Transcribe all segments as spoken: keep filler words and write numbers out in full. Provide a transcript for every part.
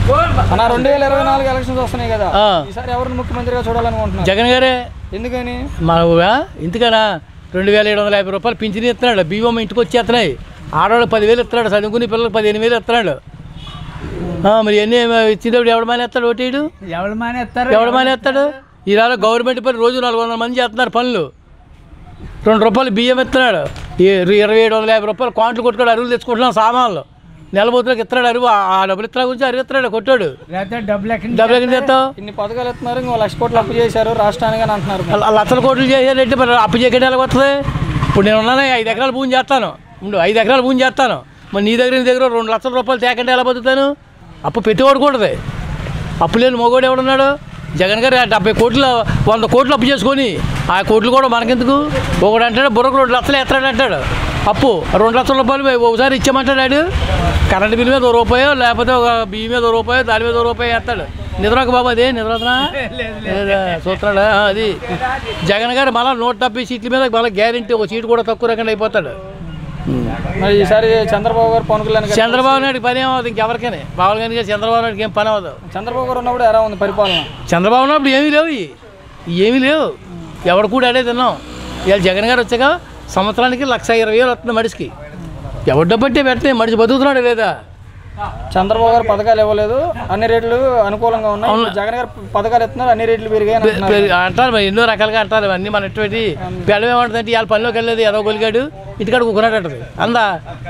అన్న రెండు వేల ఇరవై నాలుగు ఎలక్షన్స్ వస్తున్నాయి కదా, ఈసారి ఎవరిని ముఖ్యమంత్రిగా చూడాలనుకుంటున్నారు? జగన్ గారే. ఎందుకని? మా ఇంతకనా రెండు వేల ఏడు వందల యాభై రూపాయలు పింఛన్ ఇస్తున్నాడు, బియ్యం ఇంటికి వచ్చేస్తున్నాయి, ఆడవాళ్ళకి పదివేలు ఇస్తున్నాడు, చదువుకునే పిల్లలకు పదిహేను వేలు ఇస్తున్నాడు. మరి ఎన్ని ఇచ్చినప్పుడు ఎవడు మానేస్తాడు? ఓటీడు ఎవడు మానేస్తారు? ఎవడు మానేస్తాడు? ఈరోజు గవర్నమెంట్ పని రోజు నాలుగు వందల మంది చేస్తున్నారు పనులు. రెండు రూపాయలు బియ్యం ఇస్తున్నాడు, ఇరవై ఏడు వందల యాభై రూపాయలు కాంట్లు కొట్టుకోడు, అరువులు తెచ్చుకుంటున్నాం సామాన్లు. నెలబోతులకు ఇస్తున్నాడు అరువు, ఆ డబ్బులు ఇస్తున్నా గురించి అరువు ఇస్తున్నాడు కొట్టాడు. డబ్బులు ఎక్కడ తెస్తావు? ఇన్ని పథకాలు ఇస్తున్నారు, ఇంకో లక్ష కోట్లు అప్పు చేశారు రాష్ట్రానికి అని అంటున్నారు. లక్షల కోట్లు చేశారంటే మరి అప్పు చేయకుండా ఎలా వస్తుంది? ఇప్పుడు నేను ఉన్నాను, ఐదు ఎకరాలు భూమి చేస్తాను, ఉండు ఐదు ఎకరాలు భూమి చేస్తాను, మరి నీ దగ్గర నీ దగ్గర రెండు లక్షల రూపాయలు తేకుండా ఎలా బతుకుతాను? అప్పు పెట్టేవాడు కూడదు, అప్పు లేని మగవాడు ఎవడున్నాడు? జగన్ గారు డెబ్బై కోట్లు వంద కోట్లు అప్పు చేసుకొని ఆ కోట్లు కూడా మనకెందుకు? ఒకడు అంటాడు బుర్రకు రెండు లక్షలు ఎత్తాడు అంటాడు అప్పు, రెండు లక్షల రూపాయలు ఒకసారి ఇచ్చామంటాడు. కరెంటు బిల్లు మీద ఒక రూపాయో లేకపోతే ఒక బియ్యం మీద ఒక రూపాయో దాని మీద ఒక రూపాయో వేస్తాడు. నిద్రకు బాబు అదే నిద్రనా చూస్తున్నాడా? అది జగన్ గారు మళ్ళీ నూట డెబ్బై సీట్ల మీద మళ్ళీ గ్యారెంటీ ఒక సీటు కూడా తక్కువ రకంగా అయిపోతాడు. మరి ఈసారి చంద్రబాబు గారు పవన్ కళ్యాణ్ చంద్రబాబు నాయుడు పని ఏమవుతుంది ఇంకెవరికైనా? పవన్ కళ్యాణ్ చంద్రబాబు నాయుడుకి ఏం పని అవ్వదు. చంద్రబాబు గారు ఉన్నప్పుడు ఎలా ఉంది పరిపాలన? చంద్రబాబు ఉన్నప్పుడు ఏమీ లేవు, ఏమీ లేవు, ఎవడు కూడా అడే తిన్నాం. ఇవాళ జగన్ గారు వచ్చాక సంవత్సరానికి లక్ష ఇరవై వేలు వస్తుంది మనిషికి. ఎవరు డబ్బట్టే పెట్టే మనిషి బతుకుతున్నాడు లేదా? చంద్రబాబు గారు పథకాలు ఇవ్వలేదు, అన్ని రేట్లు అనుకూలంగా ఉన్నాయి, జగన్ గారు పథకాలు ఇస్తున్నారు, అన్ని రేట్లు పెరిగాయి అంటారు. మరి ఎన్నో రకాలుగా అంటారు, అన్నీ మన ఎటువంటి పిల్లలు ఏమంటుందంటే ఇవాళ పనిలోకి వెళ్ళలేదు ఏదో గొలిగాడు ఇంటికాడ కూకున్నాడు అంటది. అందా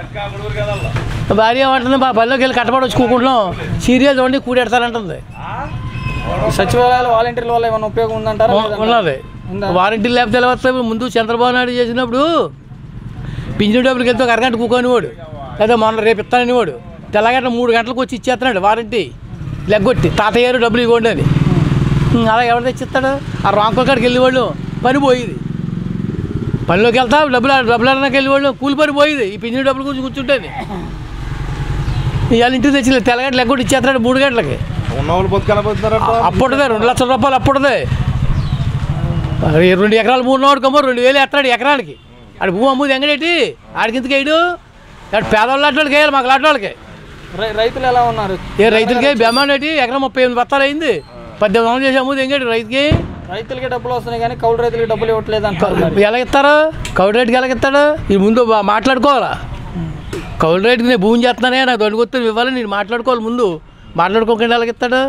భార్య ఏమంటుంది? మా పనిలోకి వెళ్ళి కట్టబడి వచ్చి కూకుంటున్నాం, సీరియల్ చూడండి కూడెడతారంటుంది. సచివాలయాలు వాలంటీర్ల వల్ల ఏమైనా ఉపయోగం ఉందంటారా? ఉన్నది. వారంటీలు లేకపోతే ఎలా వస్తాయి? ముందు చంద్రబాబు నాయుడు చేసినప్పుడు పింఛన్ డబ్బులకి వెళ్తే ఒక అరగంట కూకోనివాడు, లేదా మొన్న రేపు ఇస్తాననివాడు, తెల్లగంట మూడు గంటలకు వచ్చి ఇచ్చేస్తున్నాడు వారంటీ లెగ్గొట్టి, తాతయ్య గారు డబ్బులు ఇవ్వండి అని. అలా ఎవరు తెచ్చిస్తాడు? ఆ రాంకుల కాడికి వెళ్ళేవాళ్ళు పని పోయేది, పనిలోకి వెళ్తా డబ్బులు డబ్బులు అడడానికి వెళ్ళేవాళ్ళు కూలి పని పోయేది, ఈ పింఛన్ డబ్బులు గురించి కూర్చుంటేది. ఇవాళ ఇంటికి తెచ్చి తెల్లగంట లెగ్గొట్టి ఇచ్చేస్తున్నాడు మూడు గంటలకి. అప్పుడుదే రెండు లక్షల రూపాయలు అప్పుడుదే. రెండు ఎకరాలు మూడు నాడు కమ్మో రెండు వేలు ఎత్తాడు ఎకరానికి. ఆడు భూమి అమ్ముది ఎంగడేటి ఆడికి ఇంతకు వేయడు, ఆడు పేదవాళ్ళు లాంటి వేయాలి, మాకు లాంటి వాళ్ళకి. రైతులు ఎలా ఉన్నారు? ఏ రైతులకి బెమ్మాన్ ఏంటి ఎకరం ముప్పై ఎనిమిది బత్తాలు అయింది, పద్దెనిమిది వందలు చేసి అమ్ముది ఎంగడి రైతుకి. రైతులకి డబ్బులు వస్తున్నాయి కానీ కౌలు రైతులకి డబ్బులు ఇవ్వట్లేదు అంటారు. ఎలా ఇస్తారు? కౌలు రైతుకి ఎలా ఇస్తాడు? ఇది ముందు మాట్లాడుకోవాలా. కౌలు రైతుకి నేను భూమి చేస్తున్నానే నాకు దొడుకొస్తే ఇవ్వాలి, నేను మాట్లాడుకోవాలి ముందు, మాట్లాడుకోకుండా ఎలా ఇస్తాడు?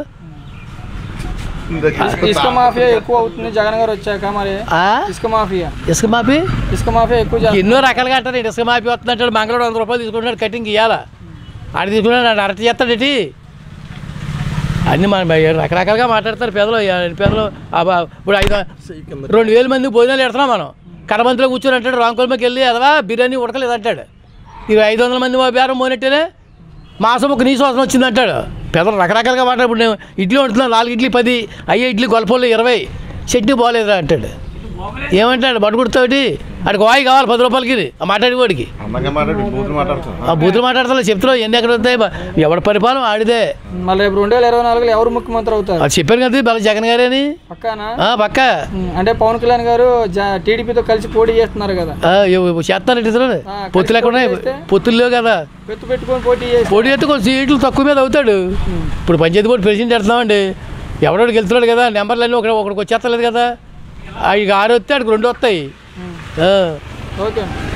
ఇసుక మాఫియా ఎక్కువ అవుతుంది జగన్ గారు వచ్చాక. మరి ఇసుక మాఫియా ఇసుక మాఫీ ఇసుక మాఫియా ఎక్కువ ఎన్నో రకాలుగా అంటారు. ఇసుక మాఫీ వస్తుందంటాడు, మంగళవాడు వంద రూపాయలు తీసుకుంటున్నాడు కటింగ్ ఇవ్వాలా, ఆడ తీసుకున్నాడు అరటి చేస్తాడేటి, అన్నీ మన రకరకాలుగా మాట్లాడతారు పేదలు. పేదలు ఇప్పుడు ఐదు రెండు వేల మంది భోజనాలు పెడుతున్నాం మనం, కడమంతిలో కూర్చొని అంటాడు రాంకోల్మకి వెళ్ళి అదవా బిర్యానీ ఉడకలేదు అంటాడు. ఇరవై ఐదు వందల మంది బేరం మోనెట్టేనే మాసం ఒక నీ శ్వాసం వచ్చింది అంటాడు. పెద్దలు రకరకాలుగా మాట్లాడు. ఇప్పుడు నేను ఇడ్లీ వండుతున్నాను, నాలుగు ఇడ్లీ పది, అయ్యే ఇడ్లీ గొలపల్లో ఇరవై, చట్నీ బాగోలేదురా అంటాడు. ఏమంటాడు? బట్టుకుడుతావుటి అడికి వాయి కావాలి పది రూపాయలకి ఆ మాట్లాడేవాడికి. ఆ బూతులు మాట్లాడతా చెప్తున్నావు ఎన్ని ఎక్కడ వస్తాయి, ఎవరి పరిపాలన ఆడిదే. మళ్ళీ రేపు రెండు వేల ఇరవై నాలుగులో ఎవరు ముఖ్యమంత్రి అవుతారు? అది చెప్పాను కదా బల జగన్ గారే అని. పక్కానా? పక్క. అంటే పవన్ కళ్యాణ్ గారు టీడీపీతో కలిసి పోటీ చేస్తున్నారు కదా. చేస్తానంటే ఇతను పొత్తులు ఎక్కడ పొత్తులు లేవు కదా, పొత్తు పెట్టుకొని పోటీ చేసి పోటీ చేస్తే కొంచెం సీట్లు తక్కువ మీద అవుతాడు. ఇప్పుడు పంచాయతీ బోర్డు ప్రెసిడెంట్ పెడుతున్నామండి, ఎవడోడికి వెళ్తున్నాడు కదా, నెంబర్లు అన్నీ ఒకటి ఒకడికి వచ్చేస్తలేదు కదా, ఇక ఆరు వస్తే అడికి రెండు వస్తాయి. ఓకే.